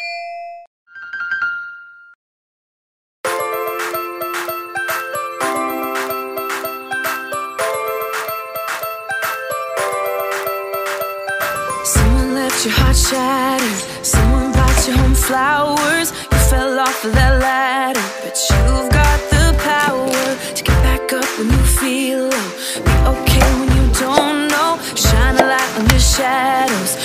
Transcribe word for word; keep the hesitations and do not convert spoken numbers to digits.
Someone left your heart shattered. Someone brought you home flowers. You fell off of that ladder, but you've got the power to get back up when you feel low. Be okay when you don't know. Shine a light on your shadows.